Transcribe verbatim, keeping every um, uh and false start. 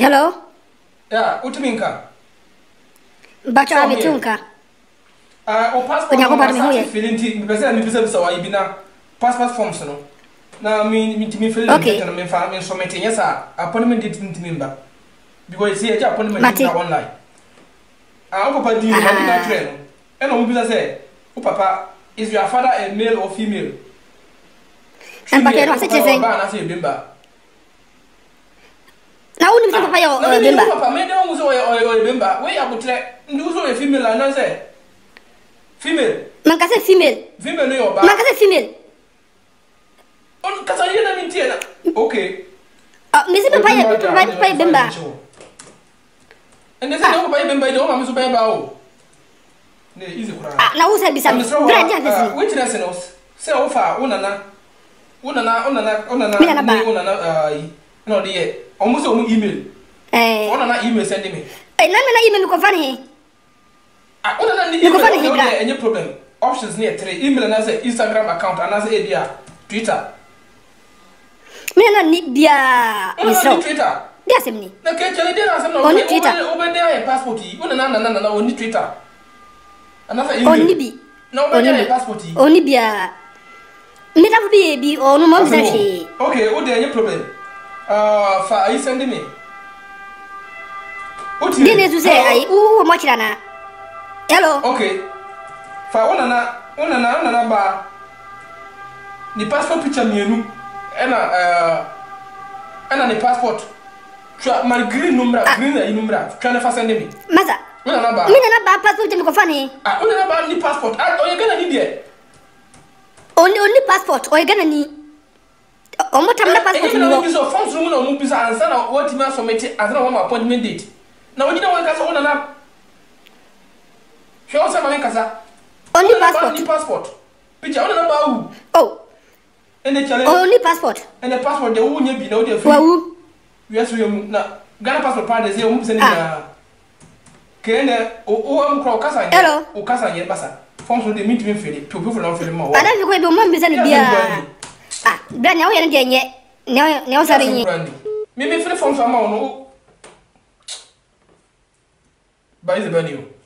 Hello? Yeah, Utiminka. Bacha ametunka. Ah, o passport. Kunya kwa no huye. Feeling me pesa me pesa bisa wa ibina passport forms no. Na me me me feel Okay. na me fa me submit yesa appointment date ntimi mba. Because see ya appointment Mati. date online. Ah, o papa di ma di na train. E no mo bisa say, o papa is your father a male or female? And papa no ase chese. Ba na say bemba. Na uni mtu papa yo Na bemba. papa me dey uzo o o bemba. We abutre ndu uzo e female na say. Female. Mankase female. Female no yo ba. Mankase female. On kasaye na mintie na. Okay. Ah, misi papa yo papa papa bemba. And they say no papa bemba do mama so ba ba o. Ne easy kura. Ah, na usa bisa. Bra dia bisa. Witness no. Say o fa unana. Unana unana unana. Mina na ba. Unana ai. No dey. Omo so omo email. Eh. Unana email send me. Eh, na me na email ko fani. Ah, unana ni email. No any problem. Options near three. Email na say Instagram account and na say dia Twitter. Mina na ni dia. Misro. Twitter. Dia semni. Na ke chale dia na sem na. Oni Twitter. Obede ya passport yi. Unana na na na oni Twitter. Anasa email. Oni bi. Na obede ya passport yi. Oni bia. Mita bi bi onu mo mzachi. Okay, o de any problem. Uh, fa ayi send me. Oti. Dine tu say ai u mo chira na. Hello. Okay. Fa ona na ona na ona na ba. Ni passport picture mienu. Ena uh ena ni passport. Twa mar green number, green ayi number. Twa na fa send me. Maza. Ona na ba. Mina na ba passport mi ko fani. Ah, ona na ba ni passport. Ah, o ye gana ni die. Only only passport o ye gana ni. O mo tam na passport ni wo. So forms room na mo bisa ansa na what ma submit ansa na appointment date. Na wodi na wo kasa ona na. She also ma kasa. Only passport. Only passport. Picture ona na ba wu. Oh. Ene chale. Only passport. Ene passport de wo nya bi na wo de free. Wa wu. Yes we na Ghana passport pa de say wo bisa ni na. Kene o o am kro kasa nya. O kasa nya basa. Forms de mi timi fere. People for na fere ma. Ana fi ko do mo bisa ni bia. Ah, bia nya wo ye de nye. Ne ne o sare nye. Me me fere forms ama no. Ba is the venue.